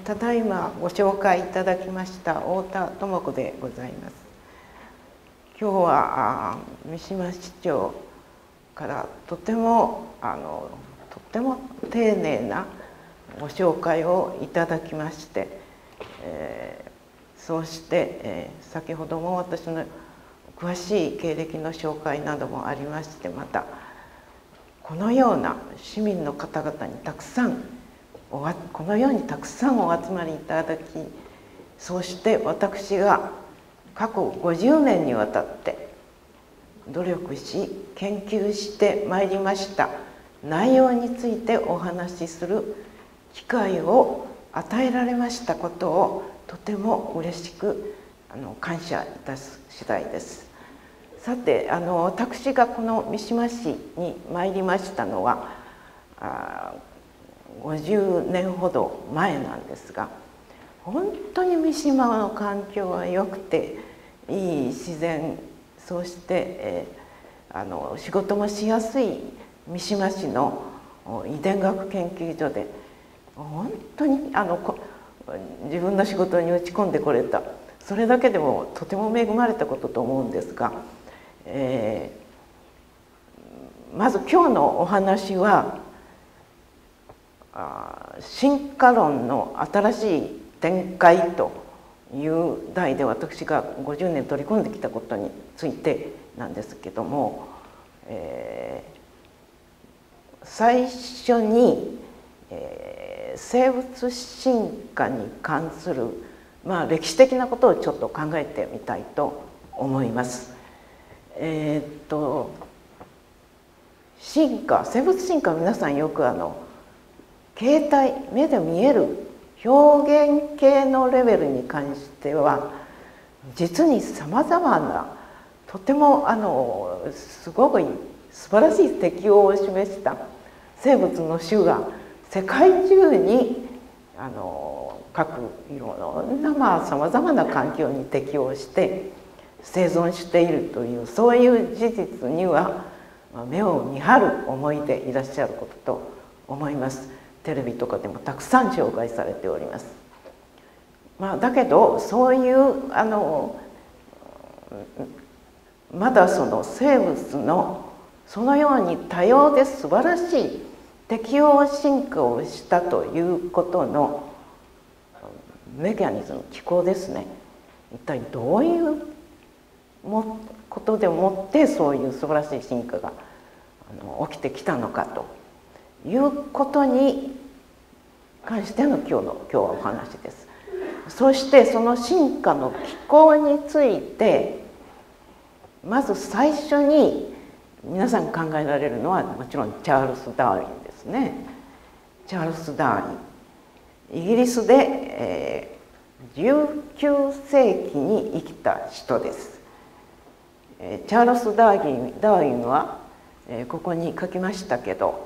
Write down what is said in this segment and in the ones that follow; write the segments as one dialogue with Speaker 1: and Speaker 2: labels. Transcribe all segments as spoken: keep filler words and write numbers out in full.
Speaker 1: ただいまご紹介いただきました太田智子でございます。今日は三島市長からとてもあのとても丁寧なご紹介をいただきまして、えー、そうして、えー、先ほども私の詳しい経歴の紹介などもありまして、またこのような市民の方々にたくさんおわこのようにたくさんお集まりいただき、そうして私が過去ごじゅうねんにわたって努力し研究してまいりました内容についてお話しする機会を与えられましたことをとても嬉しくあの感謝いたす次第です。さて、あの私がこの三島市に参りましたのはあごじゅうねんほど前なんですが、本当に三島の環境は良くていい自然、そして、えー、あの仕事もしやすい三島市の遺伝学研究所で本当にあの自分の仕事に打ち込んでこれた、それだけでもとても恵まれたことと思うんですが、えー、まず今日のお話は進化論の新しい展開という題で私がごじゅうねん取り組んできたことについてなんですけども、えー、最初に、えー、生物進化に関する、まあ、歴史的なことをちょっと考えてみたいと思います。えー、っと進化、生物進化は皆さんよくあの形態、目で見える表現系のレベルに関しては実にさまざまなとてもあのすごく素晴らしい適応を示した生物の種が世界中にあの各いろんなまあさまざまな環境に適応して生存しているという、そういう事実には目を見張る思いでいらっしゃることと思います。テレビとかでもたくさん紹介されております。まあ、だけどそういうあのまだその生物のそのように多様で素晴らしい適応進化をしたということのメカニズム、機構ですね、一体どういうもことでもってそういう素晴らしい進化があの起きてきたのかということに関しての今日の今日はお話です。そしてその進化の機構についてまず最初に皆さん考えられるのはもちろんチャールズ・ダーウィンですね。チャールズ・ダーウィン、イギリスで、えー、じゅうきゅうせいきに生きた人です。えー、チャールズ・ダーウィン、ダーウィンは、えー、ここに書きましたけど、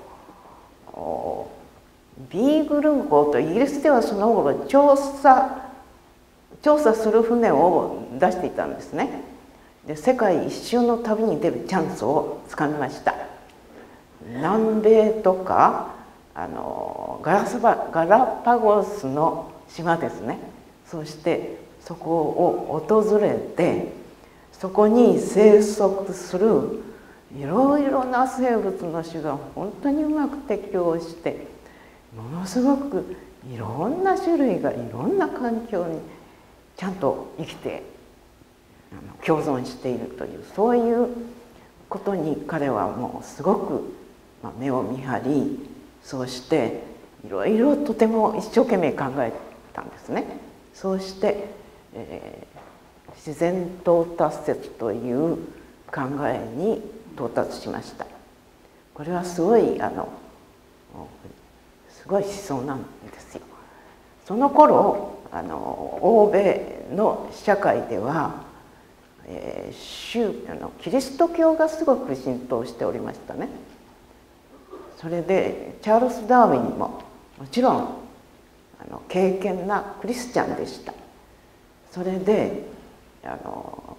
Speaker 1: ビーグル号とイギリスではその頃調査調査する船を出していたんですね。で世界一周の旅に出るチャンスをつかみました。南米とかあのガラスバガラパゴスの島ですね、そしてそこを訪れてそこに生息するいろいろな生物の種が本当にうまく適応してものすごくいろんな種類がいろんな環境にちゃんと生きて共存しているという、そういうことに彼はもうすごく目を見張り、そうしていろいろとても一生懸命考えたんですね。そうして、えー、自然到達説という考えに到達しました。これはすごいあのすごい思想なんですよ。その頃あの欧米の社会では、えー、宗あのキリスト教がすごく浸透しておりましたね。それでチャールズ・ダーウィンももちろんあの敬虔なクリスチャンでした。それであの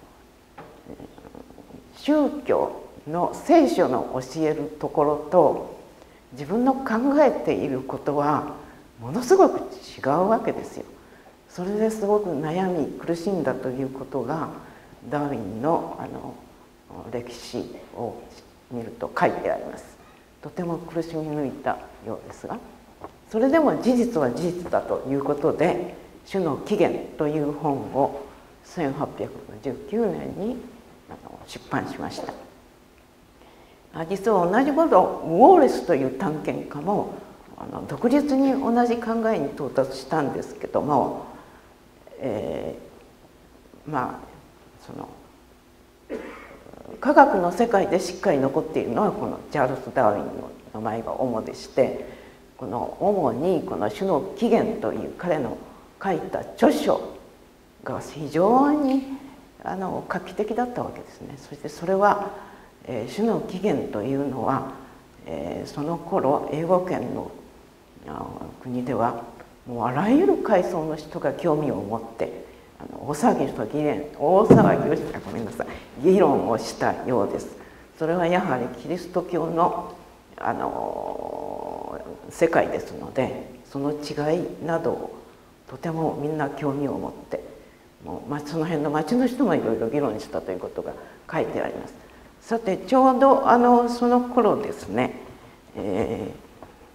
Speaker 1: 宗教の聖書の教えるところと自分の考えていることはものすごく違うわけですよ。それですごく悩み苦しんだということがダーウィンのあの歴史を見ると書いてあります。とても苦しみ抜いたようですが、それでも事実は事実だということで「主の起源」という本をせんはっぴゃくじゅうきゅうねんに出版しました。実は同じ頃ウォーレスという探検家もあの独立に同じ考えに到達したんですけども、えー、まあその科学の世界でしっかり残っているのはこのチャールズ・ダーウィンの名前が主でして、この主にこの「種の起源」という彼の書いた著書が非常にあの画期的だったわけですね。そしてそれは「えー、種の起源」というのは、えー、その頃英語圏の国ではもうあらゆる階層の人が興味を持ってあの大騒ぎと議論大騒ぎをしたごめんなさい議論をしたようです。それはやはりキリスト教のあの世界ですので、その違いなどをとてもみんな興味を持って、もうその辺の町の人もいろいろ議論したということが書いてあります。さてちょうどあのその頃ですね、えー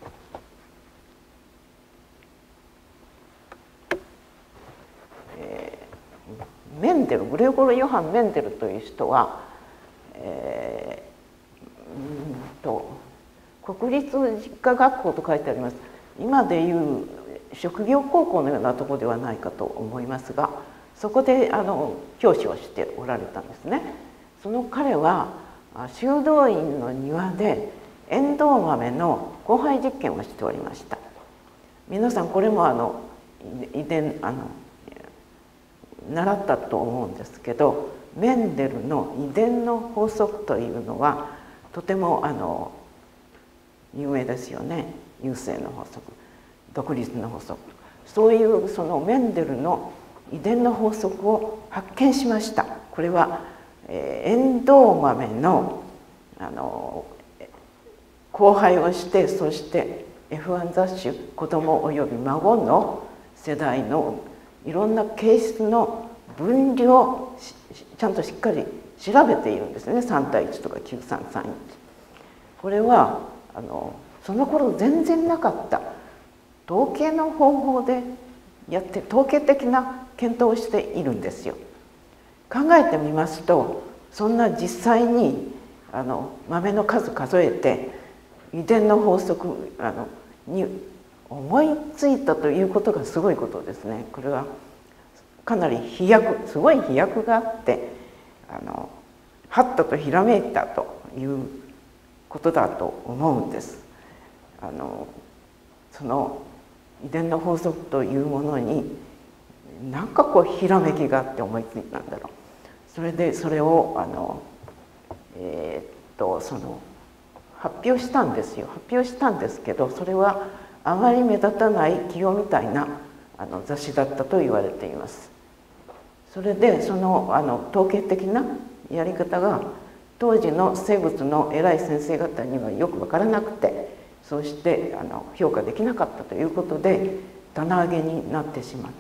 Speaker 1: メンデルグレゴル・ヨハン・メンデルという人は、えー、うんと国立実科学校と書いてあります。今でいう職業高校のようなところではないかと思いますが、そこであの教師をしておられたんですね。その彼は修道院の庭でエンドウ豆の交配実験をしておりました。皆さんこれもあの遺伝あの習ったと思うんですけど、メンデルの遺伝の法則というのはとてもあの有名ですよね。優生の法則、独立の法則、そういうそのメンデルの遺伝の法則を発見しました。これは、えー、エンドウ豆のあの交配をして、そして エフワン 雑種子供および孫の世代のいろんな形質の分離をちゃんとしっかり調べているんですね。さんたいいちとかきゅうさんさんいち。これはあのその頃全然なかった統計の方法でやって統計的な検討をしているんですよ。考えてみますと、そんな実際にあの豆の数数えて遺伝の法則あのに思いついたということがすごいことですね。これはかなり飛躍すごい飛躍があってあのはっととひらめいたということだと思うんです。あのその遺伝の法則というものに何かこうひらめきがあって思いついたんだろう。それでそれをあのえー、っとその発表したんですよ。発表したんですけど、それはあまり目立たない企業みたいなあの雑誌だったと言われています。それでそのあの統計的なやり方が当時の生物の偉い先生方にはよく分からなくて、そうしてあの評価できなかったということで棚上げになってしまって、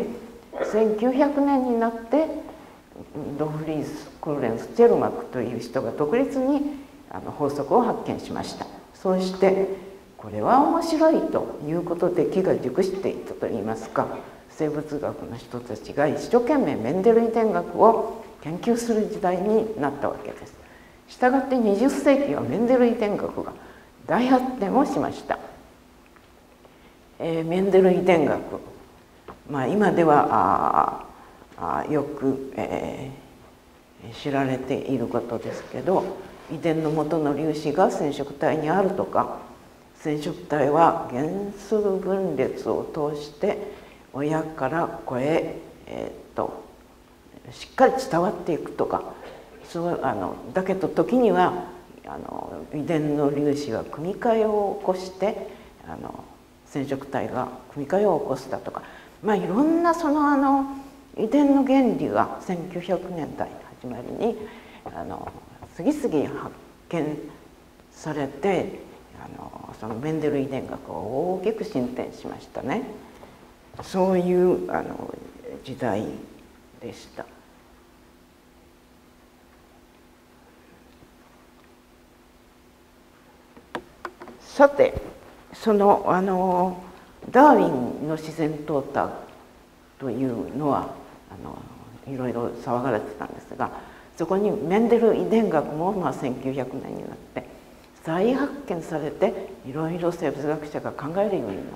Speaker 1: せんきゅうひゃくねんになってドフリース・クルレンス・チェルマクという人が独立にあの法則を発見しました。そうしてこれは面白いということで気が熟していたといいますか、生物学の人たちが一生懸命メンデル遺伝学を研究する時代になったわけです。したがってにじゅっせいきはメンデル遺伝学が大発展をしました。えー、メンデル遺伝学、まあ、今ではああよく、えー、知られていることですけど、遺伝の元の粒子が染色体にあるとか、染色体は原数分裂を通して親から子へ、えー、っとしっかり伝わっていくとか、そうあのだけど時にはあの遺伝の粒子は組み換えを起こしてあの染色体が組み換えを起こすだとか、まあいろんなそのあの遺伝の原理がせんきゅうひゃくねんだいの始まりにあの次々発見されて、 あのそのメンデル遺伝学を大きく進展しましたね。そういうあの時代でした。さて、そのあのダーウィンの自然淘汰というのはあのいろいろ騒がれてたんですが、そこにメンデル遺伝学も、まあ、せんきゅうひゃくねんになって再発見されて、いろいろ生物学者が考えるようになって、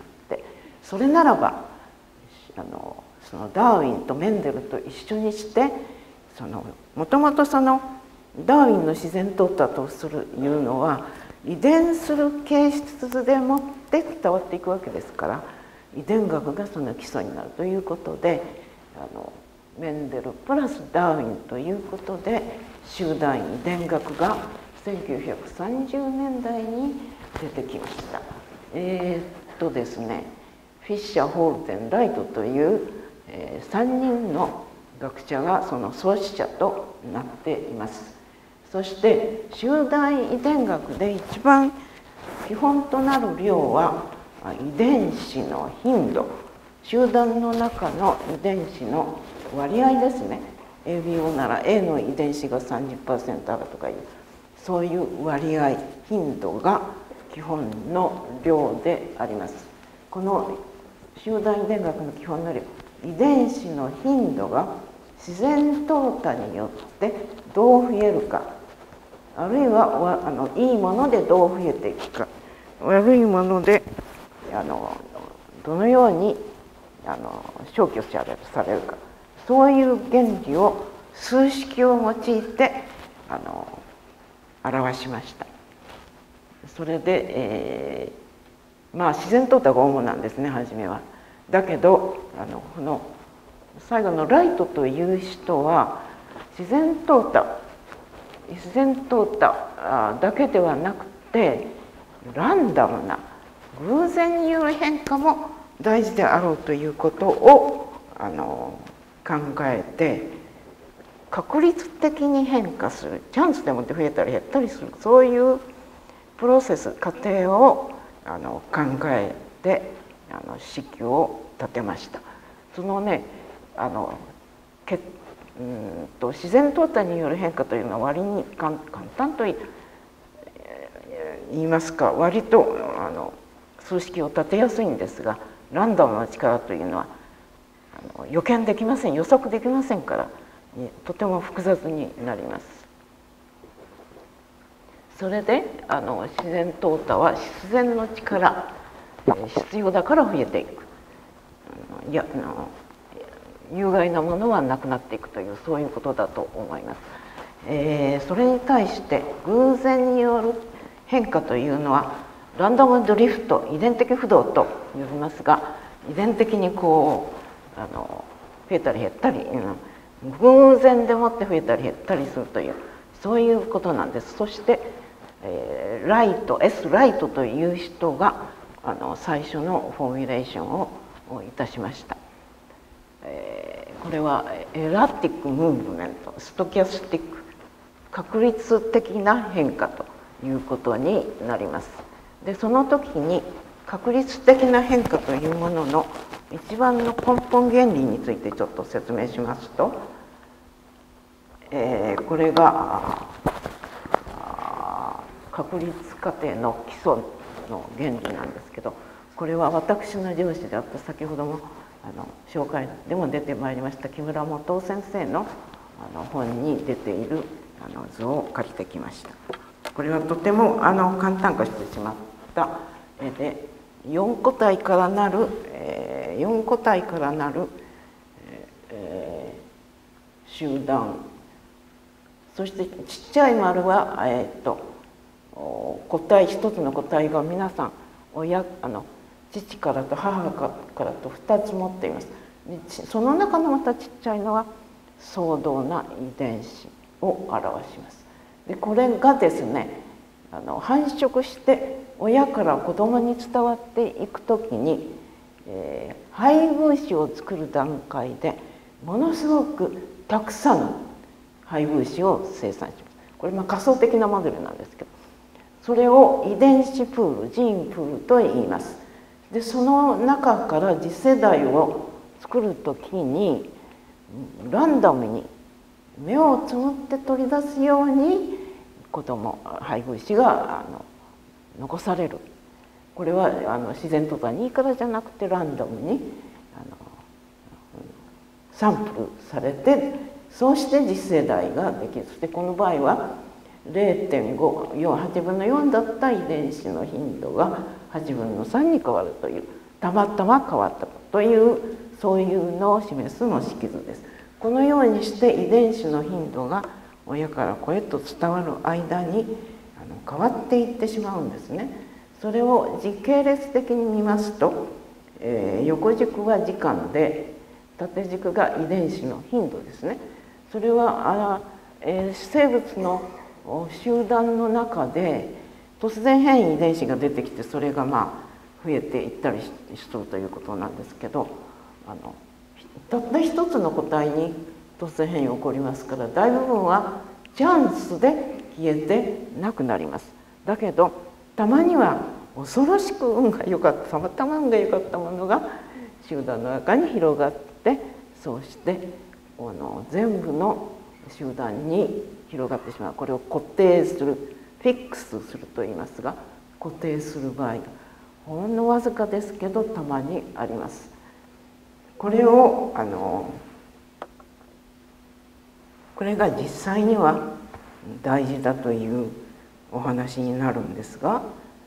Speaker 1: それならばあのそのダーウィンとメンデルと一緒にして、そのもともとそのダーウィンの自然淘汰とするいうのは遺伝する形質でもって伝わっていくわけですから、遺伝学がその基礎になるということで、あのメンデルプラスダーウィンということで集団遺伝学がせんきゅうひゃくさんじゅうねんだいに出てきました。えー、っとですねフィッシャー・ホールデン・ライトという、えー、さんにんの学者がその創始者となっています。そして集団遺伝学で一番基本となる量は遺伝子の頻度、集団の中の遺伝子の割合ですね。 エービーオー なら A の遺伝子が さんじゅっパーセント あるとかいう、そういう割合、頻度が基本の量であります。この集団遺伝学の基本の量、遺伝子の頻度が自然淘汰によってどう増えるか、あるいはあのいいものでどう増えていくか、悪いものであのどのようにあの消去されるか、そういう原理を数式を用いてあの表しました。それで、えー、まあ自然淘汰が主なんですね、初めは。だけどあのこの最後のライトという人は自然淘汰自然淘汰だけではなくて、ランダムな偶然による変化も大事であろうということをあの考えて、確率的に変化する、チャンスでもって増えたり減ったりする、そういうプロセス過程をあの考えてあの式を立てました。そのねあのけうんと自然淘汰による変化というのは割に簡単と言いますか、割とあの数式を立てやすいんですが、ランダムな力というのはあの予見できません、予測できませんから、とても複雑になります。それであの自然淘汰は必然の力、必要だから増えていく、いやあの有害なものはなくなっていくという、そういうことだと思います。えー、それに対して偶然による変化というのはランダムドリフト、遺伝的不動と呼びますが、遺伝的にこうあの増えたり減ったり、うん、偶然でもって増えたり減ったりするという、そういうことなんです。そして、えー、ライト S ライトという人があの最初のフォーミュレーションをいたしました。えー、これはエラティックムーブメント、ストキャスティック、確率的な変化ということになります。でその時に確率的な変化というものの一番の根本原理についてちょっと説明しますと、えー、これが確率過程の基礎の原理なんですけど、これは私の上司であった先ほどもあの紹介でも出てまいりました木村元夫先生のあの本に出ているあの図を借りてきました。これはとてもあの簡単化してしまった絵で、よん個体からなる、えー、よん個体からなる、えー、集団、そしてちっちゃい丸は、えー、っと個体、一つの個体が皆さん親あの父からと母からとふたつ持っています。その中のまたちっちゃいのは相同な遺伝子を表します。でこれがですねあの繁殖して親から子供に伝わっていくときに、えー、配偶子を作る段階でものすごくたくさんの配偶子を生産します。これまあ仮想的なモデルなんですけど、 それを遺伝子プール、ジーンプールと言います。でその中から次世代を作る時にランダムに目をつむって取り出すように子供配偶子があの残される。これはあの自然とかにいいからじゃなくてランダムにあのサンプルされて、そうして次世代ができる。そしてこの場合は れいてんご、はちぶんのよんだった遺伝子の頻度がはちぶんのさんに変わるという、たまたま変わったというそういうのを示すの式図です。このようにして遺伝子の頻度が親から子へと伝わる間にあの変わっていってしまうんですね。それを時系列的に見ますと、えー、横軸は時間で縦軸が遺伝子の頻度ですね。それはあ、えー、生物の集団の中で突然変異遺伝子が出てきて、それがまあ増えていったりしそうということなんですけど、あのたった一つの個体に突然変異が起こりますから、大部分はチャンスで消えてなくなります。だけどたまには恐ろしく運が良かった、たまたま運が良かったものが集団の中に広がって、そうしてあの全部の集団に広がってしまう。これを固定する、フィックスすると言いますが、固定する場合がほんのわずかですけどたまにあります。これをあのこれが実際には大事だというお話になるんですが、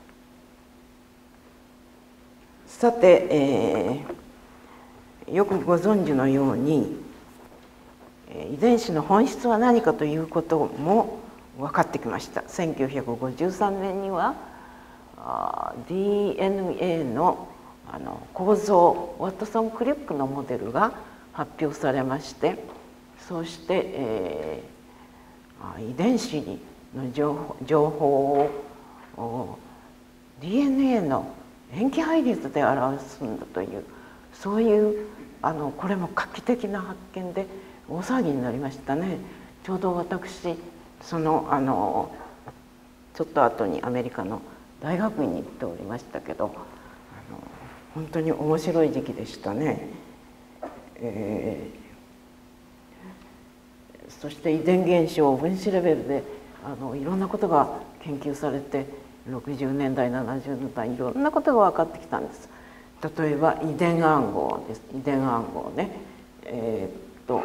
Speaker 1: さて、えー、よくご存知のように遺伝子の本質は何かということも分かってきました。せんきゅうひゃくごじゅうさんねんには ディーエヌエー のあの構造、ワトソン・クリュックのモデルが発表されまして、そうして、えー、遺伝子の情報、情報を ディーエヌエー の塩基配列で表すんだという、そういうあのこれも画期的な発見で大騒ぎになりましたね。ちょうど私そのあのちょっと後にアメリカの大学院に行っておりましたけど、あの本当に面白い時期でしたね。えー、そして遺伝現象を分子レベルであのいろんなことが研究されて、ろくじゅうねんだいななじゅうねんだいいろんなことが分かってきたんです。例えば遺伝暗号です。遺伝暗号ね、えー、っと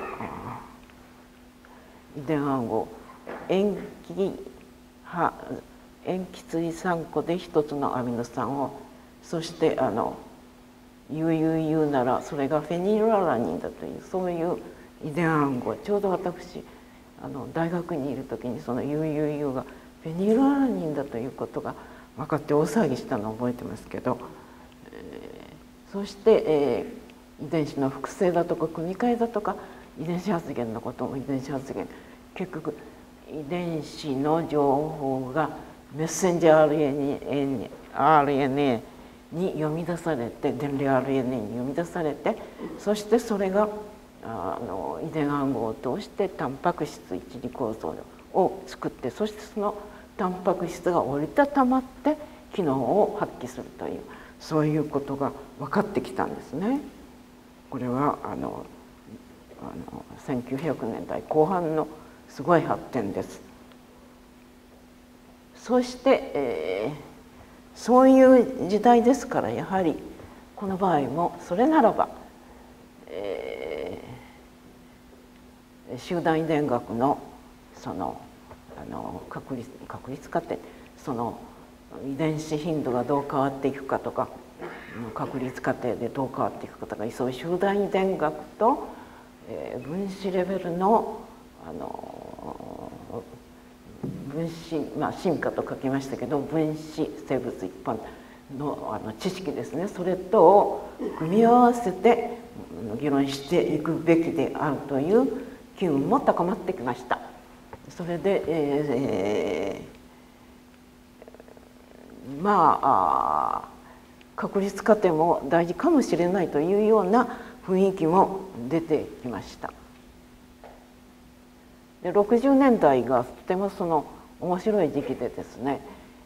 Speaker 1: 遺伝暗号、塩基は塩基対酸個で一つのアミノ酸を、そしてあの ユーユーユー ならそれがフェニルアラニンだという、そういう遺伝暗号、ちょうど私あの大学にいる時にその ユーユーユー がフェニルアラニンだということが分かって大騒ぎしたのを覚えてますけど、えー、そして、えー、遺伝子の複製だとか組み換えだとか遺伝子発現のことも遺伝子発現、結局遺伝子の情報がメッセンジャー アールエヌエー に読み出されて、伝令 アールエヌエー に読み出されて、そしてそれがあの遺伝暗号を通してタンパク質一次構造を作って、そしてそのタンパク質が折りたたまって機能を発揮するという、そういうことが分かってきたんですね。これはあのあのせんきゅうひゃくねんだいこう半のすごい発展です。そして、えー、そういう時代ですから、やはりこの場合もそれならば、えー、集団遺伝学のそのあの確率確率過程、その遺伝子頻度がどう変わっていくかとか、確率過程でどう変わっていくかとか、そういう集団遺伝学と、えー、分子レベルのあの分子、まあ、進化と書きましたけど、分子生物一般 の, あの知識ですね、それとを組み合わせて議論していくべきであるという機運も高まってきました。それで、えー、まあ確率過程も大事かもしれないというような雰囲気も出てきました。でろくじゅうねんだいがとてもその面白い時期でですね、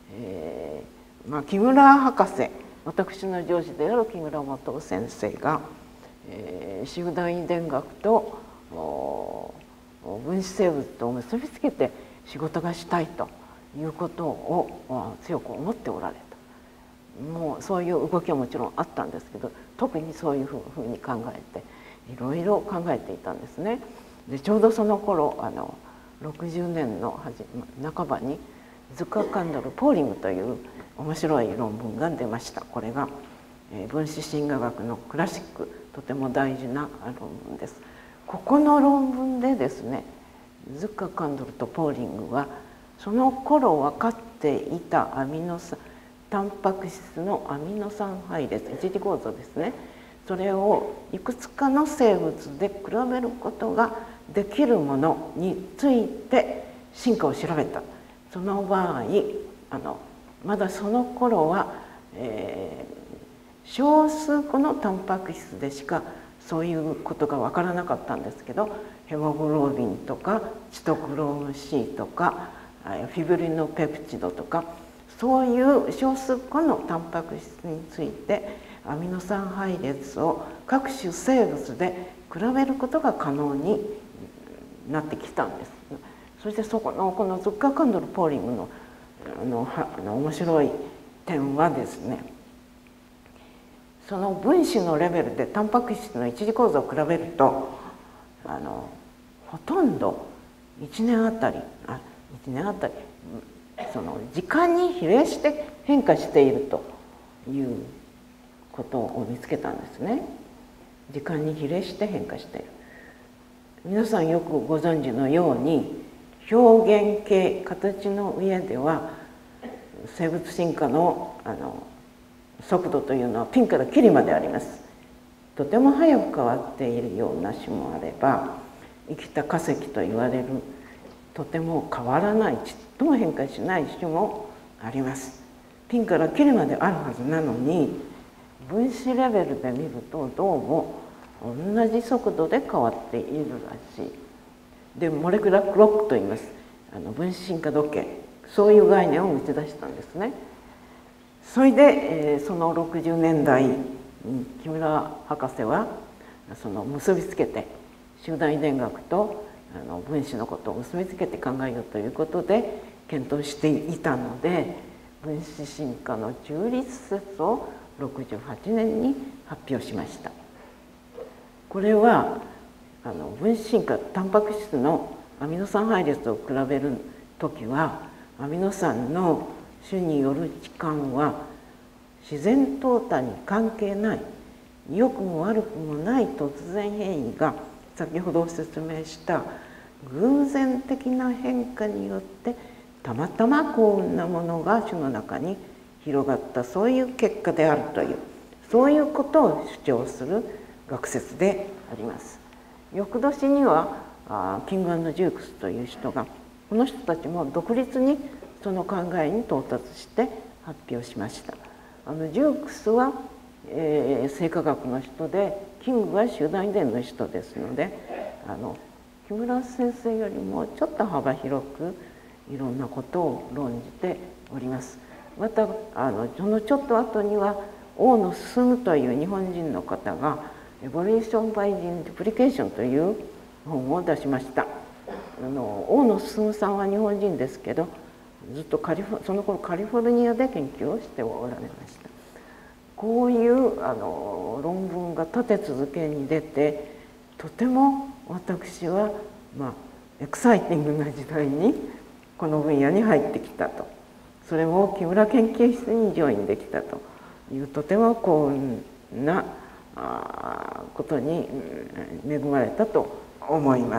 Speaker 1: えーまあ、木村博士、私の上司である木村元先生が、えー、集団遺伝学と分子生物と結びつけて仕事がしたいということを強く思っておられた。もうそういう動きはもちろんあったんですけど、特にそういうふうに考えていろいろ考えていたんですね。でちょうどその頃あのろくじゅうねんの半ばにズッカー・カンドル・ポーリングという面白い論文が出ました。これが分子進化学のクラシック、とても大事な論文です。ここの論文でですね、ズッカー・カンドルとポーリングはその頃分かっていたアミノ酸タンパク質のアミノ酸配列、一次構造ですね、それをいくつかの生物で比べることができるものについて進化を調べた。その場合あのまだその頃は、えー、少数個のタンパク質でしかそういうことが分からなかったんですけど、ヘモグロビンとかチトクローム C とかフィブリノペプチドとか、そういう少数個のタンパク質についてアミノ酸配列を各種生物で比べることが可能になってきたんです。そしてそこのこのズッカー・カンドル・ポーリングのあのあの面白い点はですね、その分子のレベルでタンパク質の一次構造を比べるとあのほとんどいちねんあたりあいちねんあたりその時間に比例して変化しているということを見つけたんですね。時間に比例して変化している。皆さんよくご存知のように表現系、形の上では生物進化のあの速度というのはピンからキリまであります。とても早く変わっているような種もあれば、生きた化石と言われるとても変わらないちっとも変化しない種もあります。ピンからキリまであるはずなのに、分子レベルで見るとどうも同じ速度で変わっているらしい。でモレクラークロックと言います。あの分子進化時計、そういう概念を打ち出したんですね。それで、えー、そのろくじゅうねんだいに木村博士はその結びつけて集団遺伝学とあの分子のことを結びつけて考えようということで検討していたので、分子進化の中立説をろくじゅうはちねんに発表しました。これはあの分子進化、タンパク質のアミノ酸配列を比べるときはアミノ酸の種による置換は自然淘汰に関係ない、良くも悪くもない突然変異が先ほど説明した偶然的な変化によってたまたま幸運なものが種の中に広がった、そういう結果であるという、そういうことを主張する学説であります。翌年にはあキング&ジュークスという人が、この人たちも独立にその考えに到達して発表しました。あのジュークスは、えー、生化学の人で、キングは集団遺伝の人ですので、あの木村先生よりもちょっと幅広くいろんなことを論じております。またあのそのちょっと後には大野進という日本人の方が「エボリューション・バイ・ディプリケーション」という本を出しました。あの大野進さんは日本人ですけど、ずっとカリフその頃カリフォルニアで研究をしておられました。こういうあの論文が立て続けに出て、とても私は、まあ、エクサイティングな時代にこの分野に入ってきたと、それも木村研究室にジョインできたという、とても幸運なことに恵まれたと思います。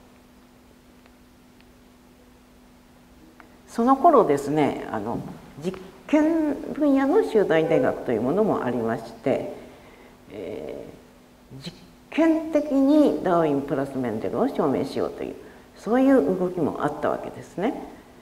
Speaker 1: その頃ですね、あの実験分野の集団遺伝学というものもありまして、えー、実験的にダーウィンプラスメンデルを証明しようという、そういう動きもあったわけですね。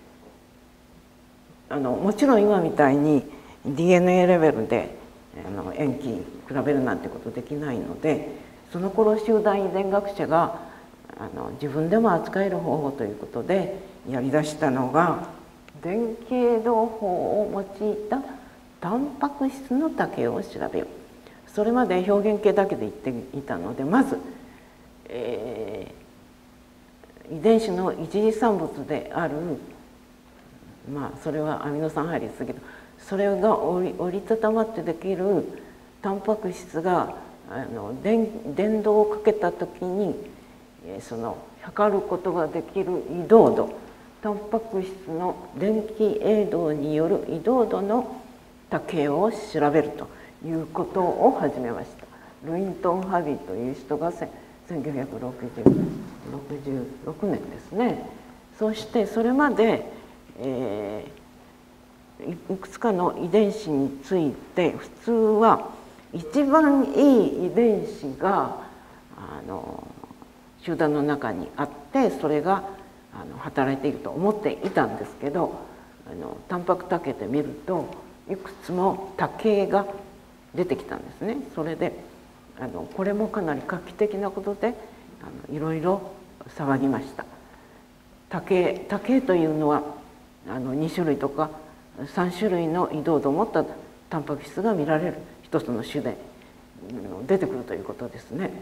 Speaker 1: あのもちろん今みたいに ディーエヌエー レベルであの塩基比べるなんてことできないので、その頃集団遺伝学者があの自分でも扱える方法ということでやりだしたのが電気映像法を用いたタンパク質の多形を調べよう。それまで表現系だけで言っていたので、まず、えー、遺伝子の一次産物である、まあそれはアミノ酸配列だけど、それが折り折りたたまってできるタンパク質があの電電動をかけた時にその測ることができる移動度、タンパク質の電気映動による移動度の多形を調べるということを始めました。ルイントン・ハビーという人がせんきゅうひゃくろくじゅうろくねんですね。そしてそれまで、えー、いくつかの遺伝子について普通は一番いい遺伝子があの集団の中にあって、それがあの働いていると思っていたんですけど、あのタンパク多形で見るといくつも多形が出てきたんですね。それであのこれもかなり画期的なことであのいろいろ騒ぎました。多形多形というのはあのに種類とかさん種類の移動度を持ったタンパク質が見られる一つの種で出てくるということですね。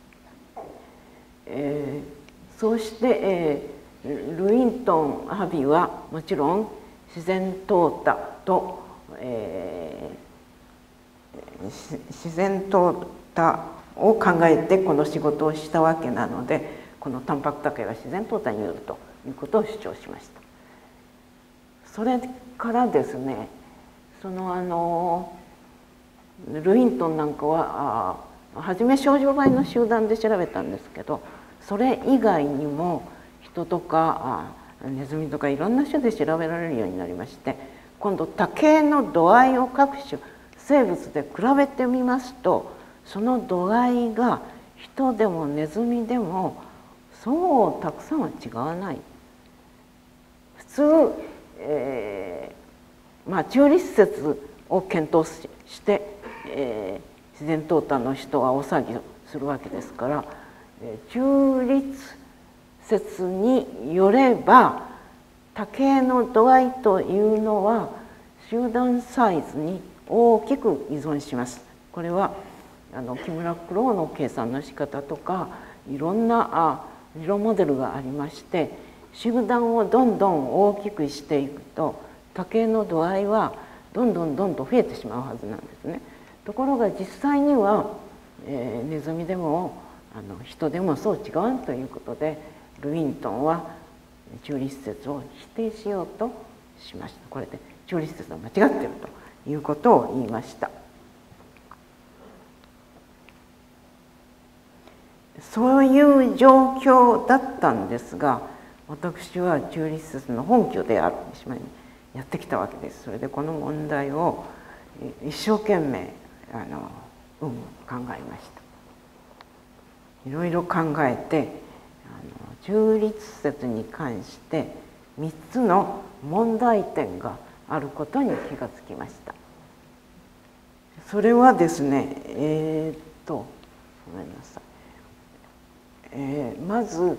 Speaker 1: えー、そうして、えー、ルイントン・ハビーはもちろん自然淘汰と、えー、自然淘汰を考えてこの仕事をしたわけなので、このタンパク多形が自然淘汰によるということを主張しました。それからですね、そのあのルイントンなんかはあ初め少女倍の集団で調べたんですけど、それ以外にも人とかあネズミとかいろんな種で調べられるようになりまして、今度多形の度合いを各種生物で比べてみますと、その度合いが人でもネズミでもそうたくさんは違わない。普通、えー、まあ中立説を検討して、えー、自然淘汰の人は大騒ぎするわけですから、中立説によれば多形の度合いというのは集団サイズに大きく依存します。これはあの木村九郎の計算の仕方とかいろんなあ理論モデルがありまして、集団をどんどん大きくしていくと多形の度合いはどんどんどんどん増えてしまうはずなんですね。ところが実際には、えー、ネズミでもあの人でもそう違うということで、ルイントンは中立説を否定しようとしました。これで中立説は間違っているということを言いました。そういう状況だったんですが、私は中立説の本拠である三島にやってきたわけです。それでこの問題を一生懸命あの、うん、考えました。いろいろ考えてあの中立説に関してみっつの問題点があることに気がつきました。それはですね、えー、っとごめんなさい。えー、まず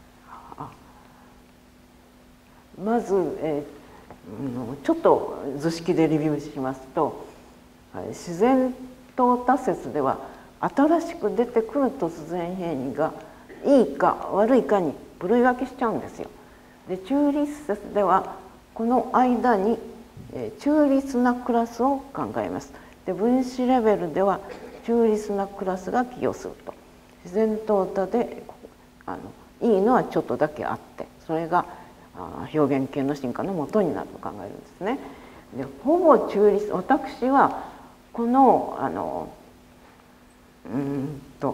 Speaker 1: まず、えー、ちょっと図式でレビューしますと、自然淘汰説では新しく出てくる突然変異がいいか悪いかに部類分けしちゃうんですよ。で中立説ではこの間に中立なクラスを考えます。で分子レベルでは中立なクラスが寄与すると。自然淘汰であのいいのはちょっとだけあって、それが表現系の進化の元になると考えるんですね。でほぼ中立、私はこのあのうんと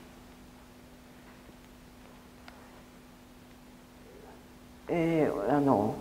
Speaker 1: えー、あの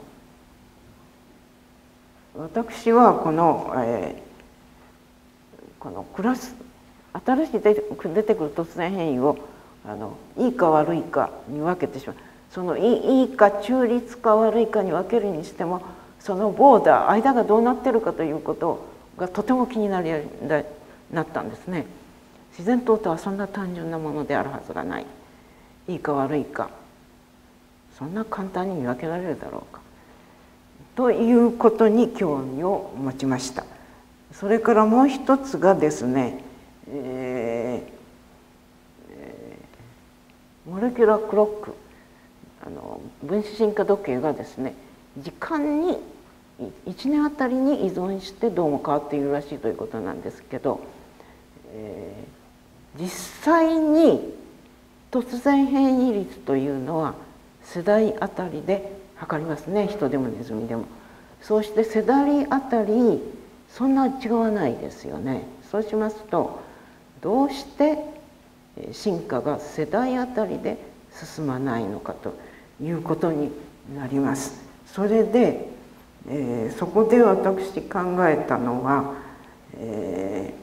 Speaker 1: 私はこの、えー、このクラス新しく出てくる突然変異をあのいいか悪いかに分けてしまう。そのいいか中立か悪いかに分けるにしても、そのボーダー間がどうなってるかということがとても気になりなったんですね。自然淘汰はそんな単純なものであるはずがない。いいか悪いかそんな簡単に見分けられるだろうか。 ということに興味を持ちました。それからもう一つがですね、えー、モレキュラークロック、あの分子進化時計がですね、時間にいちねんあたりに依存してどうも変わっているらしいということなんですけど、えー、実際に突然変異率というのは世代あたりで測りますね、人でもネズミでも。そうして世代あたりそんな違わないですよね。そうしますとどうして進化が世代あたりで進まないのかということになります。それで、えー、そこで私考えたのは、え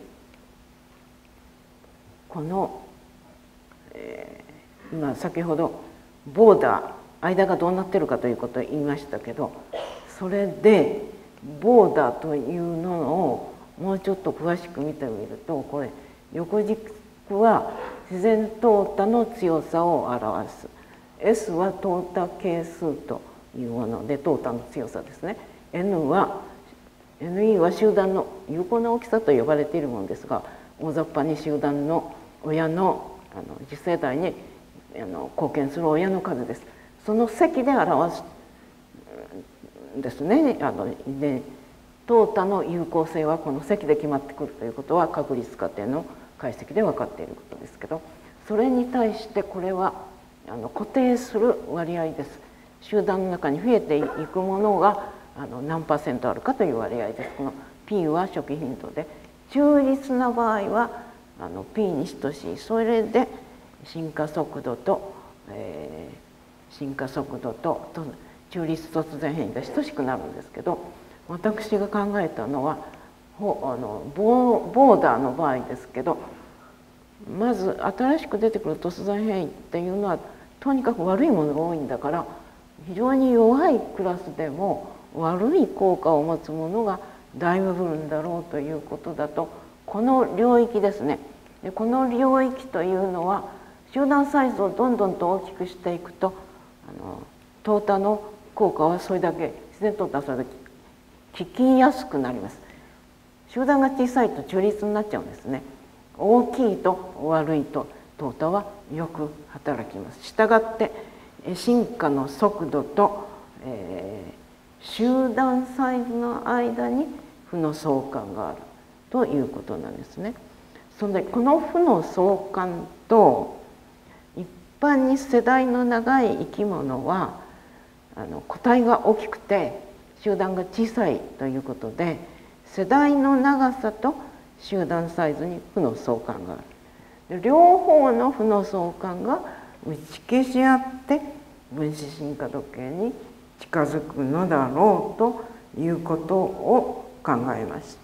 Speaker 1: ー、この、えー、今先ほどボーダー、間がどうなってるかということを言いましたけど、それでボーダーというのをもうちょっと詳しく見てみると、これ横軸は自然淘汰の強さを表す。S は淘汰係数というもので淘汰の強さですね。N は エヌイー は集団の有効な大きさと呼ばれているものですが、大雑把に集団の親のあの次世代にあの貢献する親の数です。その積で表すですね。あので淘汰の有効性はこの積で決まってくるということは確率仮定の解析で分かっていることですけど、それに対してこれはあの固定する割合です。集団の中に増えていくものがあの何パーセントあるかという割合です。この P は初期頻度で、中立な場合はあの P に等しい。それで進化速度と、えー、進化速度とと中立突然変異が等しくなるんですけど、私が考えたのはあの ボ, ボーダーの場合ですけど、まず新しく出てくる突然変異っていうのはとにかく悪いものが多いんだから、非常に弱いクラスでも悪い効果を持つものがだいぶ来るんだろうということだと、この領域ですね。でこの領域というのは集団サイズをどんどんと大きくしていくと、あの淘汰の効果はそれだけ、自然淘汰はそれだけ効きやすくなります。集団が小さいと中立になっちゃうんですね。大きいと悪いと淘汰はよく働きます。したがって進化の速度と、えー、集団サイズの間に負の相関があるということなんですね。それでこの負の相関と一般に世代の長い生き物はあの個体が大きくて集団が小さいということで、世代の長さと集団サイズに負の相関がある。両方の負の相関が打ち消し合って分子進化時計に近づくのだろうということを考えました。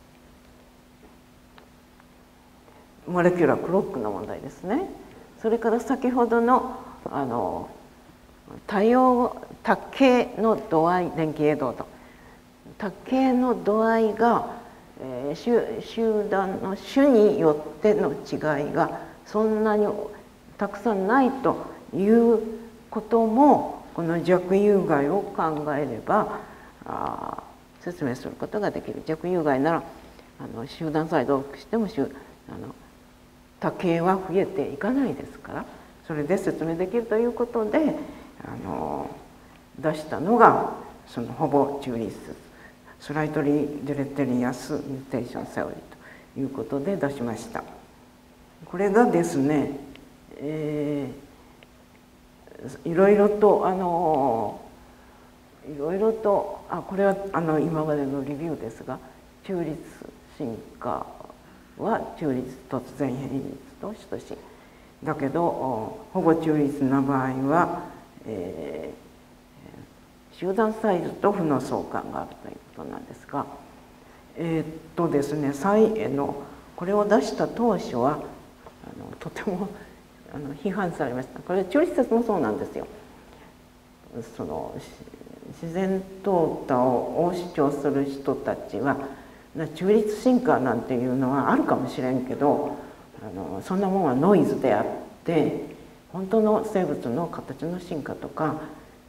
Speaker 1: モレキュラークロックの問題ですね。それから先ほどのあの多様多形の度合い、電気映像と多形の度合いが、えー、集団の種によっての違いがそんなにたくさんないということも、この弱有害を考えればあ説明することができる。弱有害ならあの集団サイズを大きくしても集あの多形は増えていかないですから、それで説明できるということであの出したのがそのほぼ中立スライトリー・デレテリアス・ミューテーション・セオリーということで出しました。これがですね、えー、いろいろとあのいろいろとあこれはあの今までのレビューですが、中立進化は中立突然変異率と等しい。だけど保護中立な場合は、えー、集団サイズと負の相関があるということなんですが、えー、っとですね再のこれを出した当初はあのとてもあの批判されました。これ中立説もそうなんですよ。その自然淘汰を主張する人たちは中立進化なんていうのはあるかもしれんけど、あのそんなもんはノイズであって、本当の生物の形の進化とか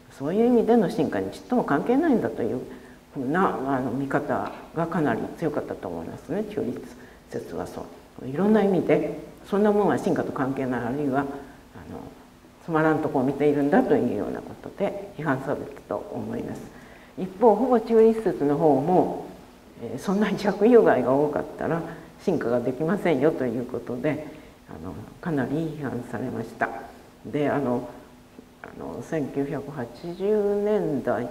Speaker 1: そういう意味での進化にちっとも関係ないんだというふうなあの見方がかなり強かったと思いますね。中立説はそういろんな意味でそんなものは進化と関係ない、あるいはあのつまらんとこを見ているんだというようなことで批判されたと思います。一方ほぼ中立説の方も、えー、そんなに着有害が多かったら進化ができませんよということであのかなり批判されました。であのあのせんきゅうひゃくはちじゅうねんだい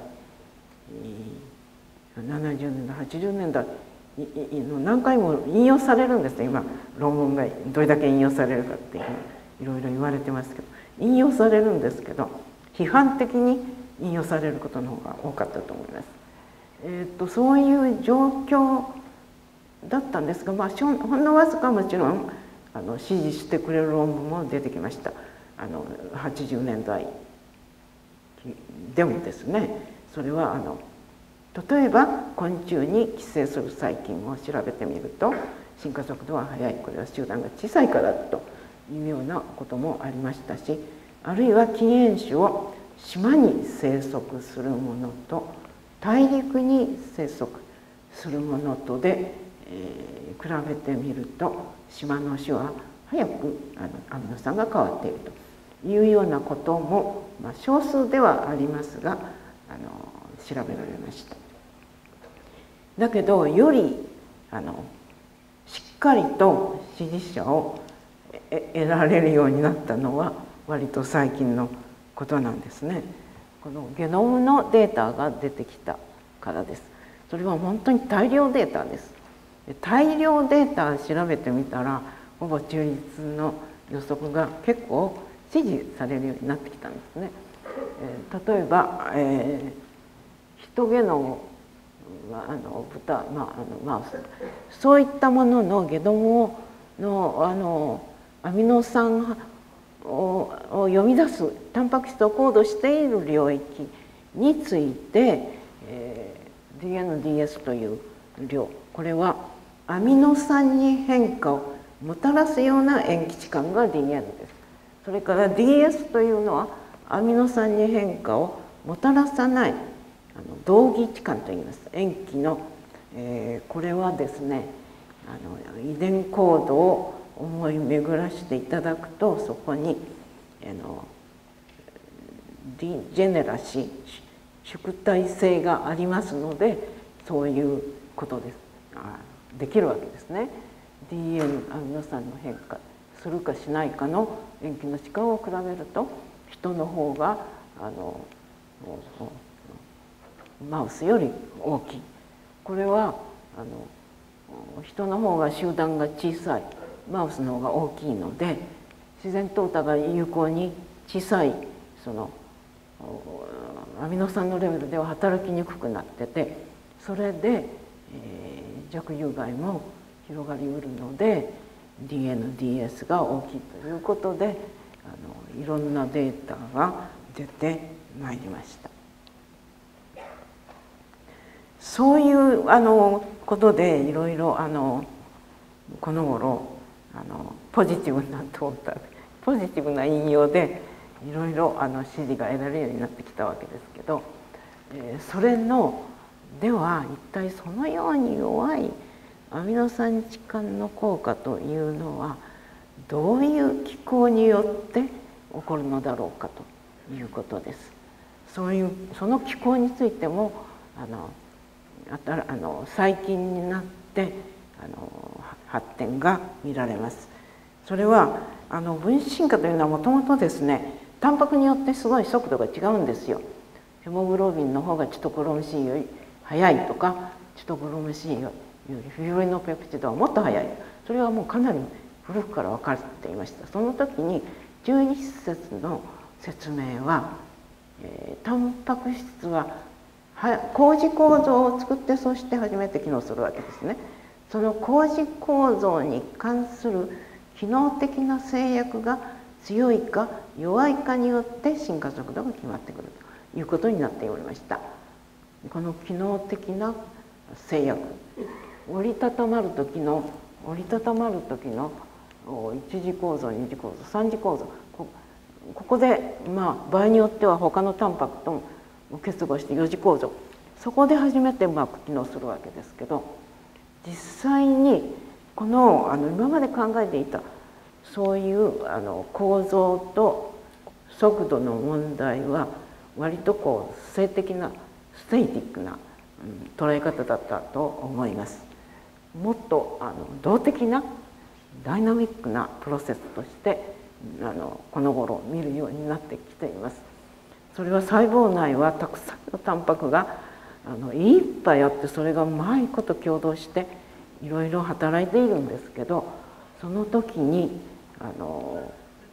Speaker 1: ななじゅうねんだいはちじゅうねんだいの何回も引用されるんですね。今論文がどれだけ引用されるかっていういろいろ言われてますけど、引用されるんですけど批判的に引用されることの方が多かったと思います。えー、とそういう状況だったんですが、まあ、ほんのわずかもちろんあの支持してくれる論文も出てきました。あのはちじゅうねんだいでもですね、それはあの例えば昆虫に寄生する細菌を調べてみると進化速度は速い、これは集団が小さいからというようなこともありましたし、あるいは禁煙種を島に生息するものと大陸に生息するものとで、えー、比べてみると島の種は早くあのアミノ酸が変わっているというようなことも、まあ、少数ではありますがあの調べられました。だけどよりあのしっかりと支持者を得られるようになったのは割と最近のことなんですね。このゲノムのデータが出てきたからです。それは本当に大量データです。大量データを調べてみたらほぼ中立の予測が結構支持されるようになってきたんですね。えー、例えば、えー、ヒトゲノム、あの豚、まあ、あのマウス、そういったもののゲノムのあのアミノ酸を読み出すタンパク質をコードしている領域について、えー、ディーエヌディーエス という量、これはアミノ酸に変化をもたらすような塩基置換が ディーエヌ です。それから ディーエス というのはアミノ酸に変化をもたらさないあの同義置換といいます。塩基の、えー、これはですねあの遺伝コードを思い巡らしていただくとそこにあのディジェネラシー縮体性がありますのでそういうことですあできるわけですね。ディーエヌ アミノ酸の変化するかしないかの塩基の置換を比べると人の方があのマウスより大きい。これはあの人の方が集団が小さい、マウスの方が大きいので自然淘汰が有効に小さいそのアミノ酸のレベルでは働きにくくなってて、それで、えー、弱有害も広がりうるので ディーエヌディーエス が大きいということであのいろんなデータが出てまいりました。そういうあのことでいろいろあのこの頃あのポジティブなトータルポジティブな引用でいろいろあの支持が得られるようになってきたわけですけど、えー、それのでは一体そのように弱いアミノ酸置換の効果というのはどういう機構によって起こるのだろうかということです。そういうその機構についてもあのあの最近になってあの発展が見られます。それはあの分子進化というのはもともとですねタンパクによってすごい速度が違うんですよ。ヘモグロビンの方がチトクロム C より速いとかチトクロム C よりフィブリノペプチドはもっと速い、それはもうかなり古くから分かっていました。その時に中立説の説明は、えー、タンパク質は高次構造を作ってそして初めて機能するわけですね。その高次構造に関する機能的な制約が強いか弱いかによって進化速度が決まってくるということになっておりました。この機能的な制約、折りたたまる時の折りたたまる時の一次構造二次構造三次構造ここで、まあ、場合によっては他のタンパクとも結合してよ次構造、そこで初めてうまく機能するわけですけど、実際にこの、あの今まで考えていたそういうあの構造と速度の問題は割とこう性的なステイティックな、うん、捉え方だったと思います。もっとあの動的なダイナミックなプロセスとしてあのこの頃見るようになってきています。それは細胞内はたくさんのタンパクがあのいっぱいあって、それがうまいこと共同していろいろ働いているんですけど、その時にあの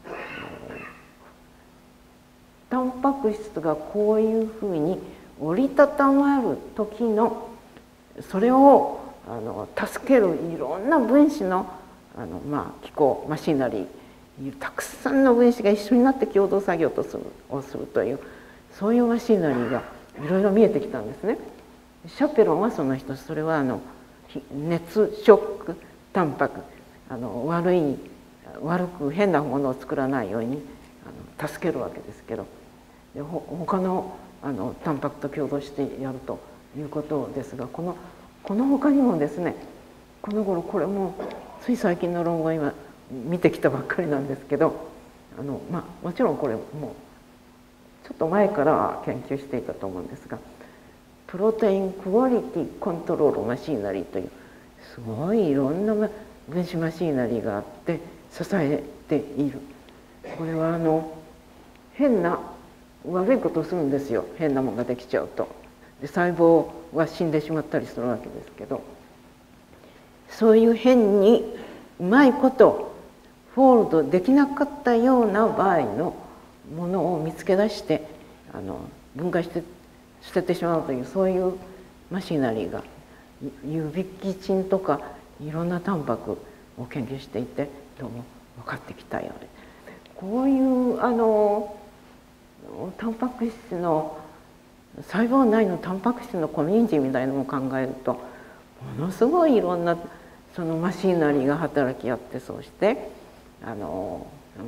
Speaker 1: タンパク質がこういうふうに折りたたまる時のそれをあの助けるいろんな分子のあの、まあ、機構マシナリー、たくさんの分子が一緒になって共同作業とするをするという、そういうマシナリーがいろいろ見えてきたんですね。シャペロンはその一つ、それはあの熱ショックタンパク、あの悪い悪く変なものを作らないようにあの助けるわけですけど、でほ他のあのタンパクと共同してやるということですが、このこの他にもですね、この頃これもつい最近の論文を今見てきたばっかりなんですけど、あの、まあ、もちろんこれもうちょっと前から研究していたと思うんですが、プロテインクオリティコントロールマシーナリーというすごいいろんな分子マシーナリーがあって支えている。これはあの変な悪いことをするんですよ。変なものができちゃうと。で細胞は死んでしまったりするわけですけど、そういう変にうまいことフォールドできなかったような場合のものを見つけ出してあの分解して捨ててしまうという、そういうマシナリーがユビキチンとかいろんなタンパクを研究していてどうも分かってきたようで、こういうあのタンパク質の細胞内のタンパク質のコミュニティみたいなのを考えると、ものすごいいろんなそのマシナリーが働き合って、そうしてあの、うん、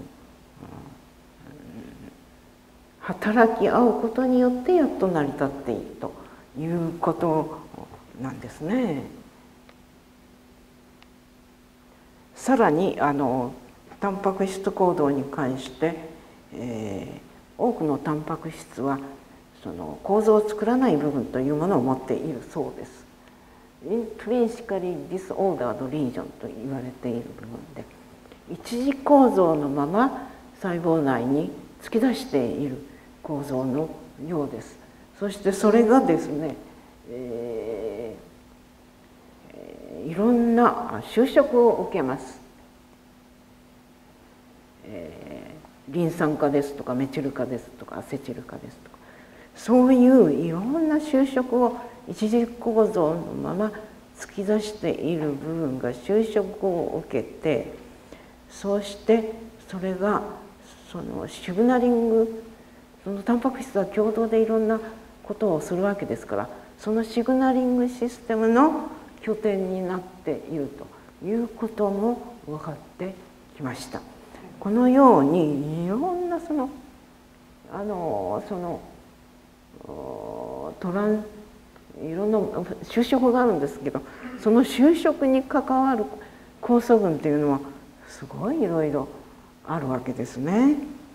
Speaker 1: 働き合うことによってやっと成り立っているということなんですね。さらにあのタンパク質行動に関して、えー、多くのタンパク質はその構造を作らない部分というものを持っているそうです。Intrinsically disordered region と言われている部分で、一次構造のまま細胞内に突き出している構造のようです。そしてそれがですね、えー、いろんな修飾を受けます。えー、リン酸化ですとかメチル化ですとかアセチル化ですとか、そういういろんな修飾を一次構造のまま突き出している部分が修飾を受けて、そうしてそれがそのシグナリング、そのタンパク質は共同でいろんなことをするわけですから、そのシグナリングシステムの拠点になっているということも分かってきました。このようにいろんなそのあのそのトランいろんな修飾があるんですけど、その修飾に関わる酵素群というのはすごいいろいろあるわけですね。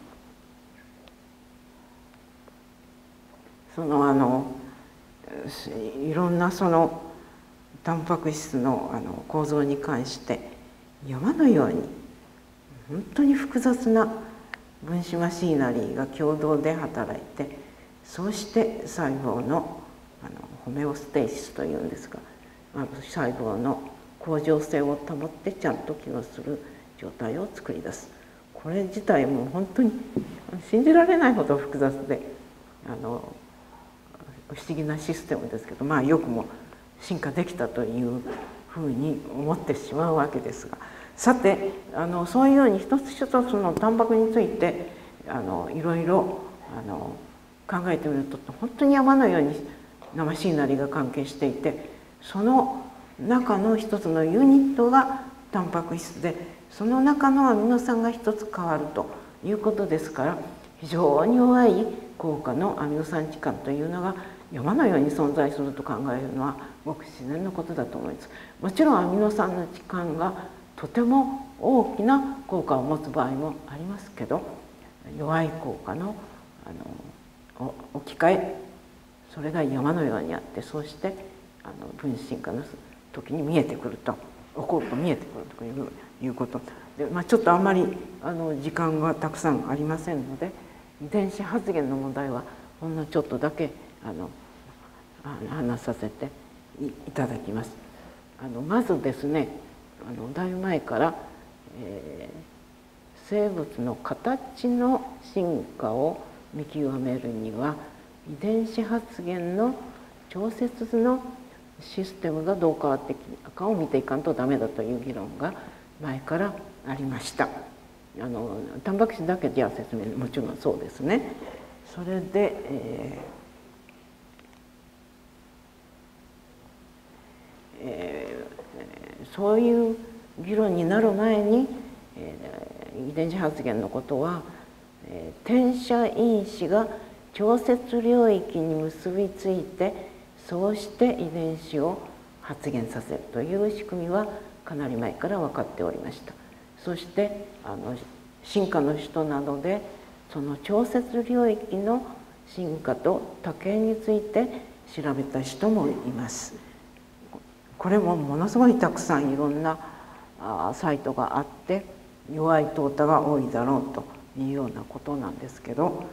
Speaker 1: そのあのいろんなそのタンパク質のあの構造に関して山のように本当に複雑な分子マシーナリーが共同で働いて、そうして細胞のあのホメオステーシスというんですが、細胞の恒常性を保ってちゃんと機能する状態を作り出す。これ自体も本当に信じられないほど複雑であの不思議なシステムですけど、まあよくも進化できたというふうに思ってしまうわけですが、さてあのそういうように一つ一つそのタンパクについてあのいろいろあの考えてみると本当に山のようになマシーナリーが関係していて、その中の一つのユニットがタンパク質で、その中のアミノ酸が一つ変わるということですから、非常に弱い効果のアミノ酸置換というのが山のように存在すると考えるのはごく自然のことだと思います。もちろんアミノ酸の置換がとても大きな効果を持つ場合もありますけど、弱い効果のあの置き換え、それが山のようにあって、そうしてあの分子進化の時に見えてくると、起こると見えてくるといういうことで、まあ、ちょっとあんまりあの時間がたくさんありませんので、遺伝子発現の問題はほんのちょっとだけあの話させていただきます。あのまずですね、あのだいぶ前から、えー、生物の形の進化を見極めるには遺伝子発現の調節のシステムがどう変わってきたかを見ていかんとダメだという議論が前からありました。あのタンパク質だけじゃ説明もちろんそうですね。それで、えーえー、そういう議論になる前に、えー、遺伝子発現のことは、えー、転写因子が調節領域に結びついて、そうして遺伝子を発現させるという仕組みはかなり前から分かっておりました。そしてあの進化の人などでその調節領域の進化と多形について調べた人もいます。これもものすごいたくさんいろんなサイトがあって、弱い淘汰が多いだろうというようなことなんですけど、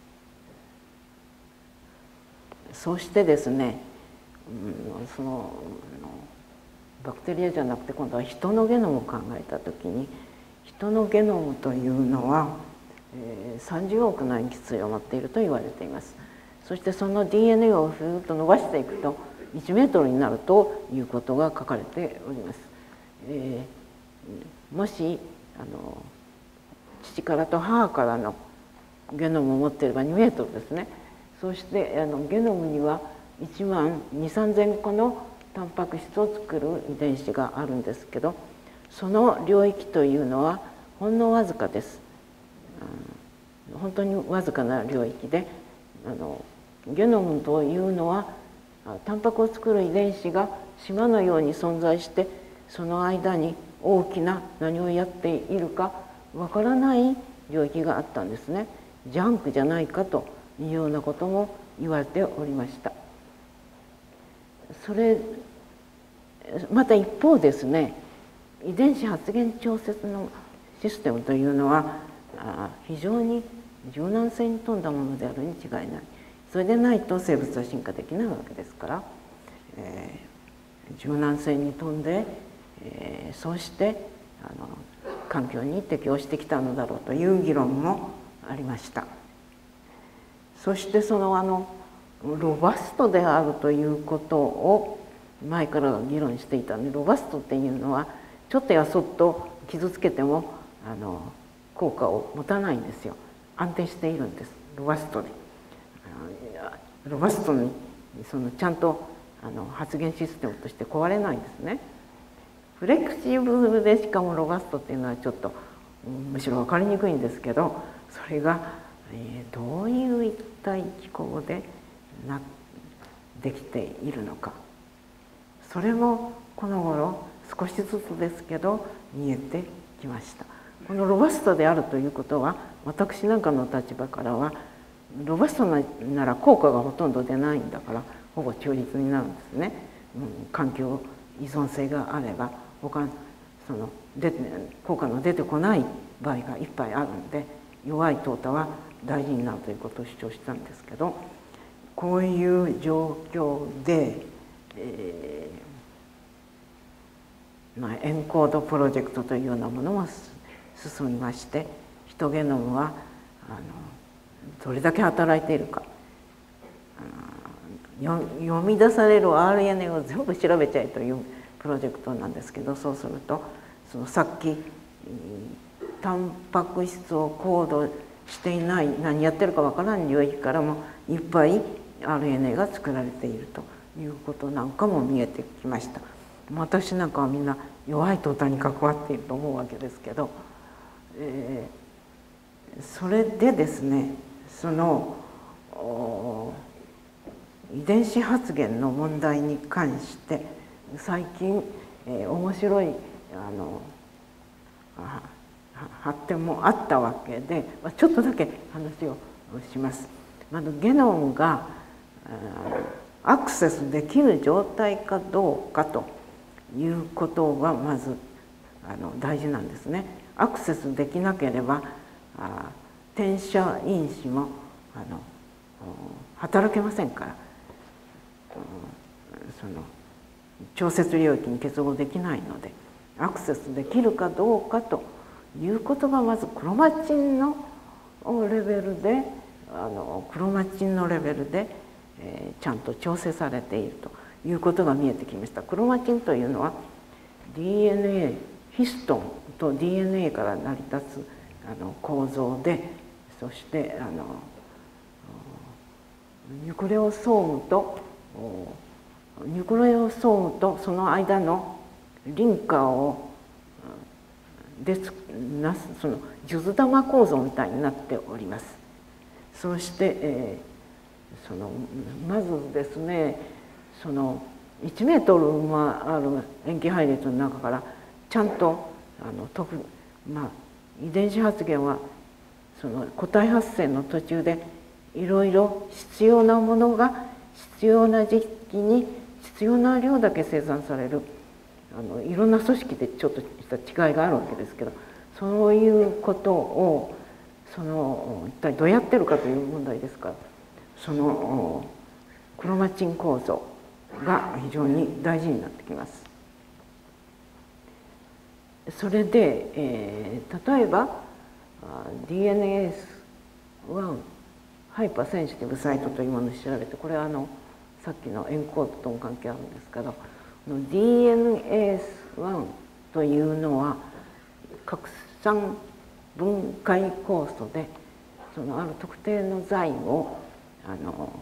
Speaker 1: そうしてですね、うん、そのバクテリアじゃなくて今度は人のゲノムを考えた時に、人のゲノムというのは、えー、さんじゅうおくの塩基対を持っていると言われています。そしてその ディーエヌエー をふーっと伸ばしていくといちメートルになるということが書かれております。えー、もしあの父からと母からのゲノムを持っていればにメートルですね。そしてあのゲノムにはいちまんにせんさんぜんこのタンパク質を作る遺伝子があるんですけど、その領域というのはほんのわずかです。うん、本当にわずかな領域で、あのゲノムというのはタンパクを作る遺伝子が島のように存在して、その間に大きな何をやっているかわからない領域があったんですね。ジャンクじゃないかというようなことも言われておりました。それまた一方ですね、遺伝子発現調節のシステムというのは非常に柔軟性に富んだものであるに違いない。それでないと生物は進化できないわけですから、えー、柔軟性に富んで、えー、そうしてあの環境に適応してきたのだろうという議論もありました。そしてそのあのロバストであるということを前から議論していたので、ロバストっていうのはちょっとやそっと傷つけてもあの効果を持たないんですよ。安定しているんです、ロバストで。ロバストにそのちゃんとあの発現システムとして壊れないんですね。フレクシブルでしかもロバストっていうのはちょっとむしろ分かりにくいんですけど、それが、えー、どういう一体機構でなできているのか、それもこの頃少しずつですけど見えてきました。このロバストであるということは、私なんかの立場からはロバストなら効果がほとんど出ないんだからほぼ中立になるんですね。うん、環境依存性があれば他その出て効果の出てこない場合がいっぱいあるんで、弱い淘汰は大事になるということを主張したんですけど、こういう状況で、えーまあ、エンコードプロジェクトというようなものも進みまして、ヒトゲノムはあのどれだけ働いているか、読み出される アールエヌエー を全部調べちゃえというプロジェクトなんですけど、そうするとそのさっきタンパク質をコードしていない、何やってるかわからない領域からもいっぱい アールエヌエー が作られているということなんかも見えてきました。私なんかはみんな弱い淘汰に関わっていると思うわけですけど、えそれでですね、その遺伝子発現の問題に関して最近、えー、面白いあの発展もあったわけで、ちょっとだけ話をします。まずゲノムがアクセスできる状態かどうかということがまずあの大事なんですね。アクセスできなければあ転写因子もあの働けませんから、その調節領域に結合できないので、アクセスできるかどうかということがまずクロマチンのレベルであのクロマチンのレベルで、えー、ちゃんと調整されているということが見えてきました。クロマチンというのは ディーエヌエー ヒストンと ディーエヌエー から成り立つあの構造で、そしてあのニュクレオソームとニュクレオソームとその間のリンカーをでなすその数珠玉構造みたいになっております。そして、えー、そのまずですね、そのいちメートルもある塩基配列の中からちゃんとあの特、まあ、遺伝子発現はその個体発生の途中でいろいろ必要なものが必要な時期に必要な量だけ生産される、あのいろんな組織でちょっとした違いがあるわけですけど、そういうことをその一体どうやってるかという問題ですから、そのクロマチン構造が非常に大事になってきます。それで、えー、例えば ディーエヌエーワン ハイパーセンシティブサイトというものを調べて、これはあのさっきのエンコードとも関係あるんですけど、 ディーエヌエーワン というのは拡散分解酵素で、そのある特定の剤をあの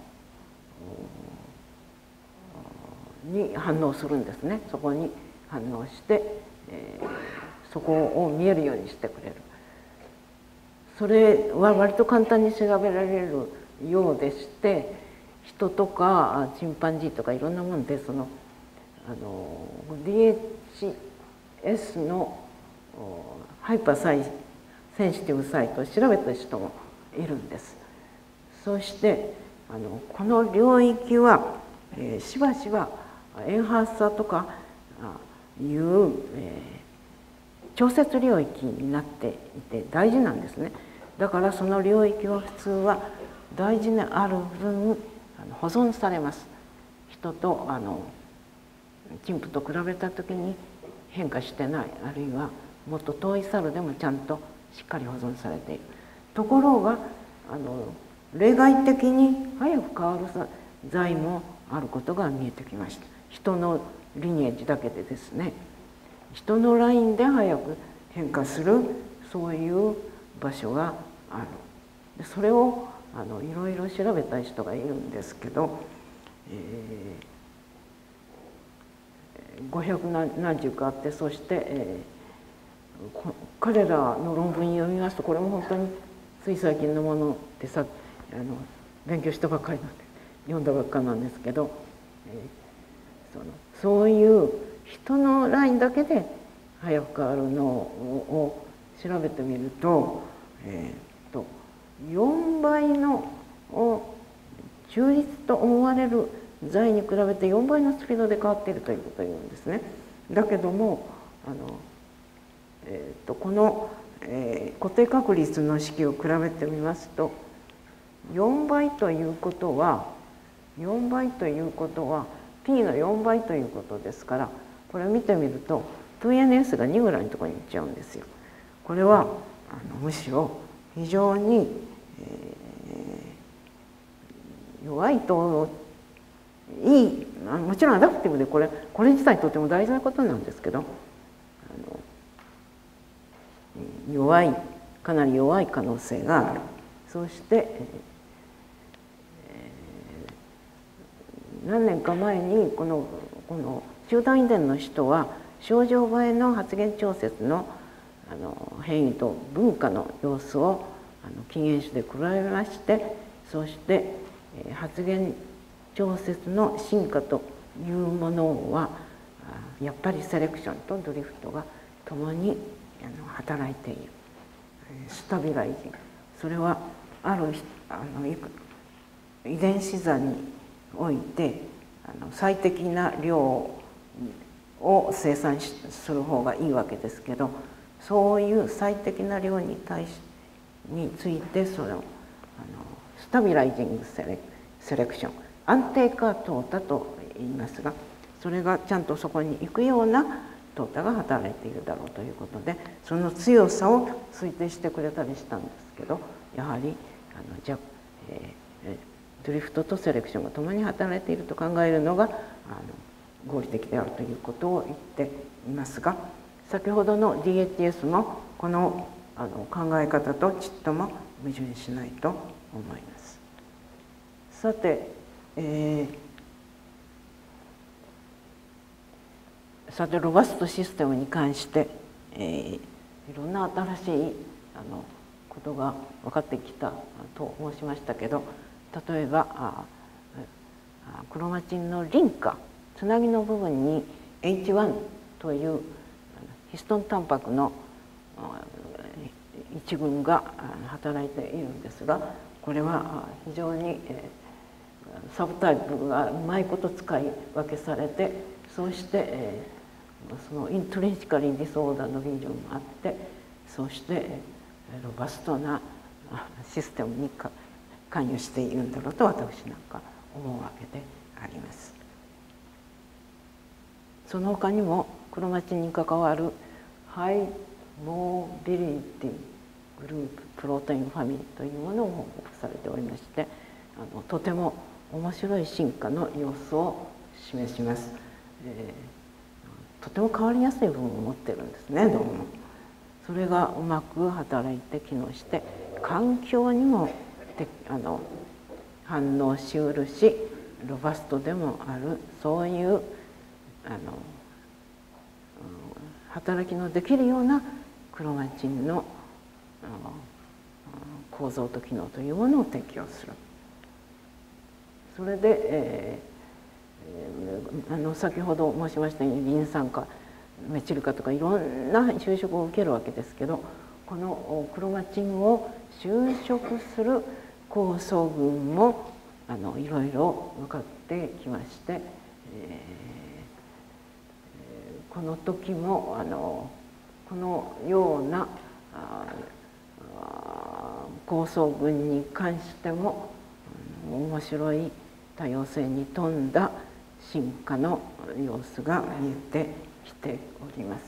Speaker 1: に反応するんですね。そこに反応して、えー、そこを見えるようにしてくれる。それは割と簡単に調べられるようでして、人とかチンパンジーとかいろんなものでそのあの ディーエイチエス のハイパーサイセンシティブサイトを調べた人もいるんです。そしてあのこの領域は、えー、しばしばエンハーサーとかいう、えー、調節領域になっていて大事なんですね。だからその領域は普通は大事である分保存されます。人とあの陳腐と比べた時に変化してない、あるいはもっと遠いサルでもちゃんとしっかり保存されている。ところがあの例外的に早く変わる剤もあることが見えてきました。人のリニエージだけでですね、人のラインで早く変化するそういう場所がある。それをあのいろいろ調べた人がいるんですけど、えー、ごひゃくなんじゅうかあって、そして、えー、彼らの論文読みますと、これも本当につい最近のものでさあの勉強したばっかりなんで読んだばっかなんですけど、えー、そのそういう人のラインだけで早く変わるのを調べてみると、えー、とよんばいの中立と思われる剤に比べてよんばいのスピードで変わっているということを言うんですね。だけどもあの、えー、とこの、えー、固定確率の式を比べてみますと、よんばいということはよんばいということは P のよんばいということですから、これを見てみると ツーエヌエス がにぐらいのところに行っちゃうんですよ。これはあのむしろ非常に、えー、弱いといい、もちろんアダプティブでこれこれ自体とても大事なことなんですけど、あの弱いかなり弱い可能性がある。そして、えー、何年か前にこのこの集団遺伝の人は症状映えの発現調節のあの変異と分化の様子をあの起源種で比べまして、そして発現調節の進化というものはやっぱりセレクションとドリフトが共に働いている。スタビライジング、それはあるあの遺伝子座においてあの最適な量を生産する方がいいわけですけど、そういう最適な量に対しについてそのあのスタビライジングセレセレクション、安定化淘汰と言いますが、それがちゃんとそこに行くような淘汰が働いているだろうということで、その強さを推定してくれたりしたんですけど、やはりあのじゃ、えー、ドリフトとセレクションが共に働いていると考えるのがあの合理的であるということを言っていますが、先ほどの ディーエイチエス もこのあの考え方とちっとも矛盾しないと思います。さて、えー、さてロバストシステムに関して、えー、いろんな新しいあのことが分かってきたと申しましたけど、例えばあクロマチンのリンカ、つなぎの部分に エイチワン というヒストンタンパクの一群が働いているんですが、これは非常にサブタイプがうまいこと使い分けされて、そうしてそのイントリンシカリーディソーダーのビジョンもあって、そしてロバストなシステムに関与しているんだろうと私なんか思うわけであります。その他にもクロマチンに関わるハイモビリティグループプロテインファミリーというものを報告されておりまして、あのとても面白い進化の様子を示します。えー、とても変わりやすい部分を持ってるんですね、どうも。それがうまく働いて機能して環境にもあの反応しうるし、ロバストでもあるそういうあの働きのできるようなクロマチンの構造と機能というものを適用する。それで、えー、あの先ほど申しましたようにリン酸化メチル化とかいろんな修飾を受けるわけですけど、このクロマチンを修飾する酵素群もあのいろいろ分かってきまして、えー、この時もあのこのような酵素群に関しても面白い多様性に富んだ進化の様子が見えてきております。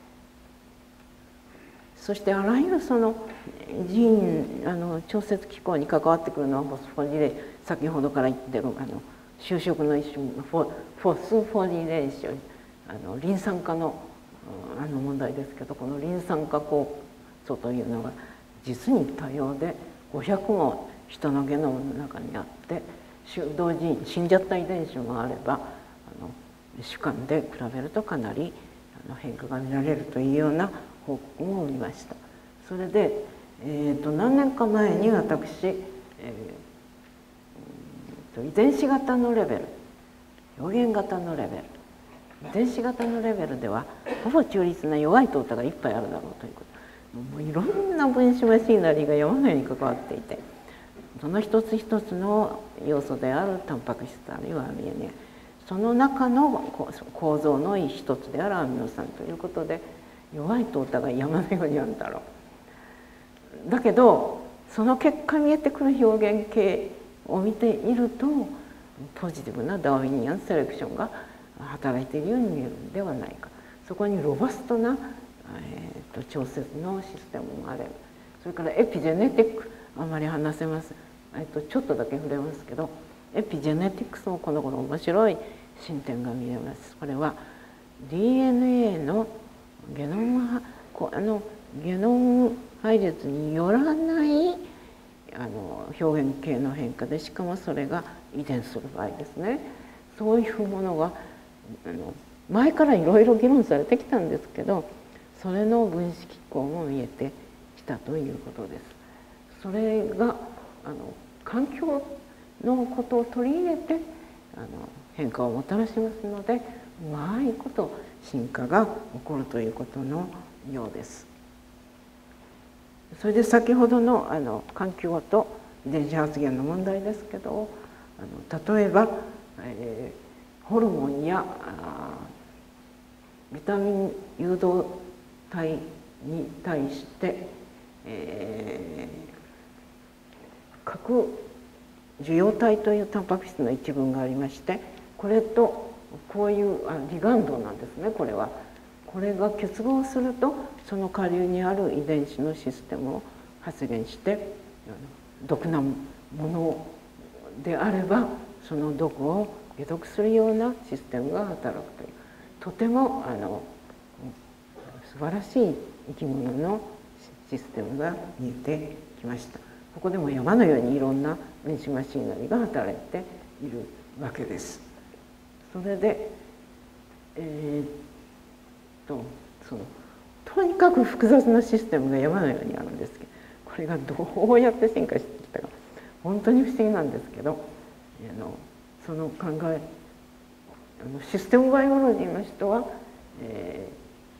Speaker 1: そしてあらゆるそのジーンあの調節機構に関わってくるのはフォスフォリレーション、先ほどから言ってるあの修飾の一種フォフォスフォリレーション、あのリン酸化のあの問題ですけど、このリン酸化酵素というのが実に多様でごひゃくも人のゲノムの中にあって、同時に死んじゃった遺伝子もあれば、あの主観で比べるとかなりあの変化が見られるというような報告も見ました。それで、えー、と何年か前に私、えー、と遺伝子型のレベル、表現型のレベル、遺伝子型のレベルではほぼ中立な弱い淘汰がいっぱいあるだろうということ、もういろんな分子マシナリーが山のように関わっていて、その一つ一つの要素であるタンパク質あるいはアミノ酸、その中の構造の一つであるアミノ酸ということで弱い淘汰が山のようにあるだろう。だけどその結果見えてくる表現形を見ているとポジティブなダーウィニアンセレクションが働いているように見えるんではないか。そこにロバストな、えー、と調節のシステムもあれば、それからエピジェネティック、あまり話せます、えー、とちょっとだけ触れますけど、エピジェネティックスもこの頃面白い進展が見えます。これは ディーエヌエー のゲノムあのゲノム配列によらないあの表現形の変化で、しかもそれが遺伝する場合ですね。そういうものがあの前からいろいろ議論されてきたんですけど、それの分子機構も見えてきたということです。 それがあの環境のことを取り入れてあの変化をもたらしますので、うまいこと進化が起こるということのようです。それで先ほどのあの環境と遺伝子発現の問題ですけど、あの例えば、えー、ホルモンやビタミン誘導体に対して、えー、核受容体というタンパク質の一群がありまして、これとこういうあリガンドなんですね。これはこれが結合するとその下流にある遺伝子のシステムを発現して、毒なものであればその毒を解毒するようなシステムが働くという、とてもあの素晴らしい生き物のシステムが見えてきました。ここでも山のようにいろんな電子マシンナリーが働いているわけです。それで、えー、っとそのとにかく複雑なシステムが山のようにあるんですけど、これがどうやって進化してきたか本当に不思議なんですけど、あのその考えあのシステムバイオロジーの人は、え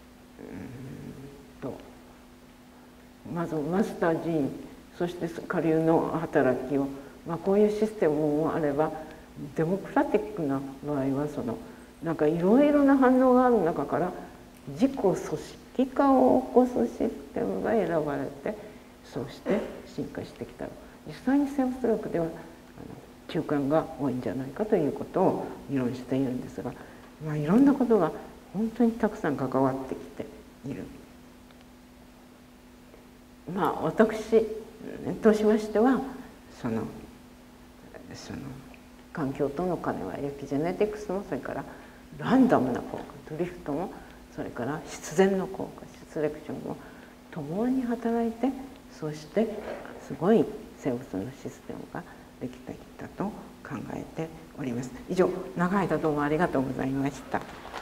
Speaker 1: ー、うんとまずマスタージーン、そして下流の働きを、まあ、こういうシステムもあれば、デモクラティックな場合はそのなんかいろいろな反応がある中から自己組織化を起こすシステムが選ばれて、そうして進化してきた。実際に生物学ではあの中間が多いんじゃないかということを議論しているんですが、まあ、いろんなことが本当にたくさん関わってきている。まあ私としましてはそのその環境との兼ね合い、エピジェネティクスも、それからランダムな効果、ドリフトも、それから必然の効果、セレクションも共に働いて、そしてすごい生物のシステムができてきたと考えております。以上、長い間どうもありがとうございました。